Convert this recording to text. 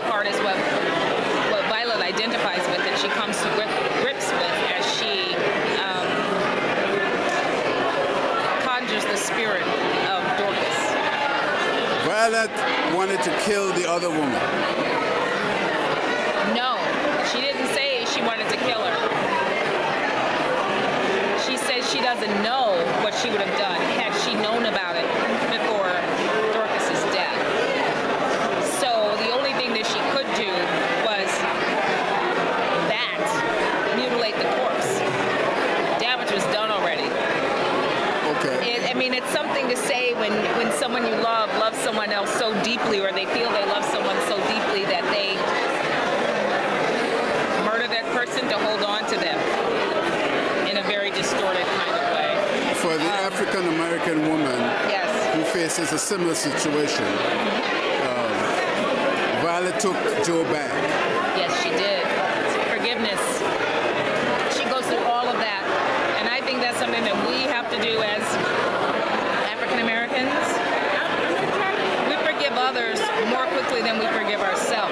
part is what Violet identifies with, and she comes to grips with as she conjures the spirit of Dorcas. Violet wanted to kill the other woman. No, she didn't say she wanted to kill her. She says she doesn't know what she would have done had she known about it before Dorcas's death. So the only thing that she could do was mutilate the corpse. Damage was done already. Okay. I mean, it's something to say when someone you love loves someone else so deeply, or they feel they love someone so deeply that they murder that person to hold on to them in a very distorted kind of way. For the African American woman yes. who faces a similar situation, Violet took Joe back. Yes, she did. Forgiveness. She goes through all of that. And I think that's something that we have to do as African Americans. We forgive others more quickly than we forgive ourselves.